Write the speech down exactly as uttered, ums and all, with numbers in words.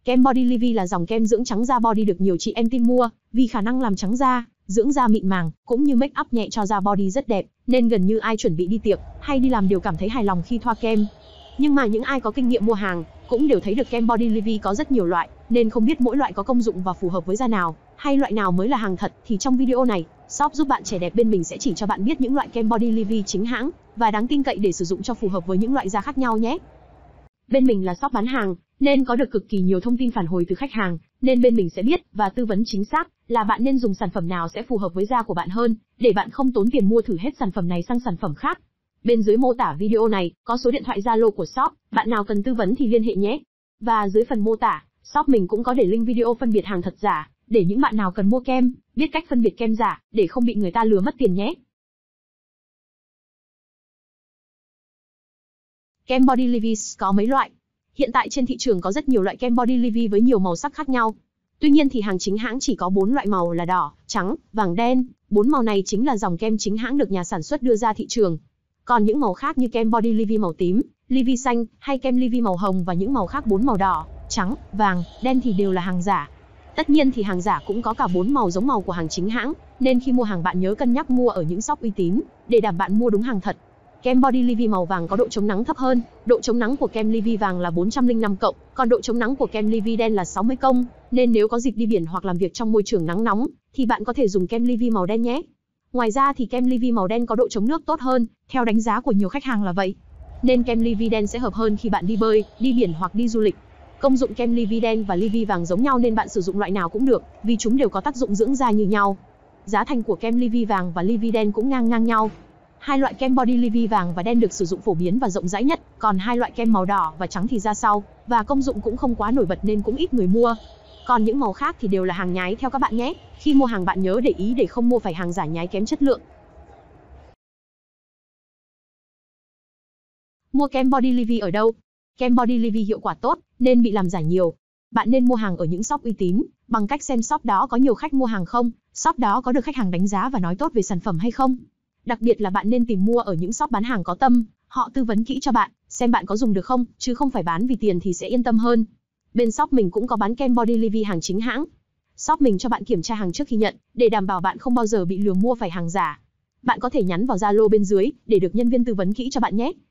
Kem Body Livy là dòng kem dưỡng trắng da body được nhiều chị em tin mua, vì khả năng làm trắng da, dưỡng da mịn màng, cũng như make up nhẹ cho da body rất đẹp, nên gần như ai chuẩn bị đi tiệc hay đi làm đều cảm thấy hài lòng khi thoa kem. Nhưng mà những ai có kinh nghiệm mua hàng cũng đều thấy được kem Body Livy có rất nhiều loại, nên không biết mỗi loại có công dụng và phù hợp với da nào, hay loại nào mới là hàng thật. Thì trong video này, shop giúp bạn trẻ đẹp bên mình sẽ chỉ cho bạn biết những loại kem Body Livy chính hãng và đáng tin cậy để sử dụng cho phù hợp với những loại da khác nhau nhé. Bên mình là shop bán hàng, nên có được cực kỳ nhiều thông tin phản hồi từ khách hàng, nên bên mình sẽ biết và tư vấn chính xác là bạn nên dùng sản phẩm nào sẽ phù hợp với da của bạn hơn, để bạn không tốn tiền mua thử hết sản phẩm này sang sản phẩm khác. Bên dưới mô tả video này có số điện thoại Zalo của shop, bạn nào cần tư vấn thì liên hệ nhé. Và dưới phần mô tả, shop mình cũng có để link video phân biệt hàng thật giả, để những bạn nào cần mua kem, biết cách phân biệt kem giả, để không bị người ta lừa mất tiền nhé. Kem Body Livy có mấy loại? Hiện tại trên thị trường có rất nhiều loại kem Body Livy với nhiều màu sắc khác nhau. Tuy nhiên thì hàng chính hãng chỉ có bốn loại màu là đỏ, trắng, vàng, đen. Bốn màu này chính là dòng kem chính hãng được nhà sản xuất đưa ra thị trường. Còn những màu khác như kem Body Livy màu tím, Livy xanh hay kem Livy màu hồng và những màu khác bốn màu đỏ, trắng, vàng, đen thì đều là hàng giả. Tất nhiên thì hàng giả cũng có cả bốn màu giống màu của hàng chính hãng, nên khi mua hàng bạn nhớ cân nhắc mua ở những shop uy tín để đảm bạn mua đúng hàng thật. Kem Body Livy màu vàng có độ chống nắng thấp hơn, độ chống nắng của kem Livy vàng là bốn trăm lẻ năm cộng, còn độ chống nắng của kem Livy đen là sáu mươi công, nên nếu có dịp đi biển hoặc làm việc trong môi trường nắng nóng thì bạn có thể dùng kem Livy màu đen nhé. Ngoài ra thì kem Livy màu đen có độ chống nước tốt hơn, theo đánh giá của nhiều khách hàng là vậy. Nên kem Livy đen sẽ hợp hơn khi bạn đi bơi, đi biển hoặc đi du lịch. Công dụng kem Livy đen và Livy vàng giống nhau nên bạn sử dụng loại nào cũng được, vì chúng đều có tác dụng dưỡng da như nhau. Giá thành của kem Livy vàng và Livy đen cũng ngang ngang nhau. Hai loại kem Body Livy vàng và đen được sử dụng phổ biến và rộng rãi nhất, còn hai loại kem màu đỏ và trắng thì ra sau, và công dụng cũng không quá nổi bật nên cũng ít người mua. Còn những màu khác thì đều là hàng nhái theo các bạn nhé. Khi mua hàng bạn nhớ để ý để không mua phải hàng giả nhái kém chất lượng. Mua kem Body Livy ở đâu? Kem Body Livy hiệu quả tốt nên bị làm giả nhiều. Bạn nên mua hàng ở những shop uy tín, bằng cách xem shop đó có nhiều khách mua hàng không, shop đó có được khách hàng đánh giá và nói tốt về sản phẩm hay không. Đặc biệt là bạn nên tìm mua ở những shop bán hàng có tâm, họ tư vấn kỹ cho bạn, xem bạn có dùng được không, chứ không phải bán vì tiền thì sẽ yên tâm hơn. Bên shop mình cũng có bán kem Body Livy hàng chính hãng. Shop mình cho bạn kiểm tra hàng trước khi nhận, để đảm bảo bạn không bao giờ bị lừa mua phải hàng giả. Bạn có thể nhắn vào Zalo bên dưới để được nhân viên tư vấn kỹ cho bạn nhé.